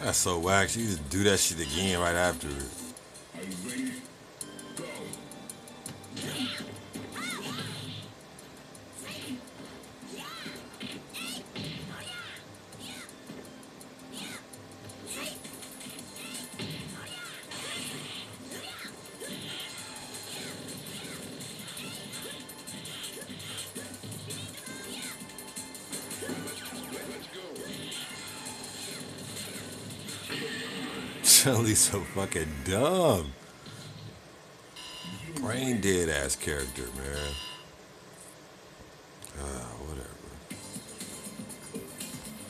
That's so whack. She just do that shit again right after it. Chun-Li's so fucking dumb. Brain dead ass character, man.